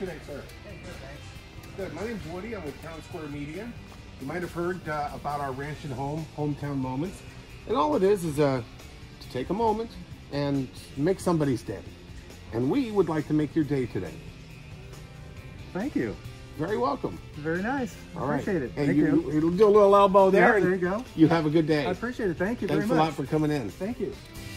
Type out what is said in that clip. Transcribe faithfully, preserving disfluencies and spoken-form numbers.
today, sir? Hey, good, thanks. Good. My name's Woody. I'm with Town Square Media. You might have heard uh, about our Ranch and Home Hometown Moments. And all it is is uh, to take a moment and make somebody's day. And we would like to make your day today. Thank you. Very welcome. Very nice. All appreciate right. it. And Thank you, you. you do a little elbow there. Yeah, and there you go. You have a good day. I appreciate it. Thank you Thanks very much. a lot for coming in. Thank you.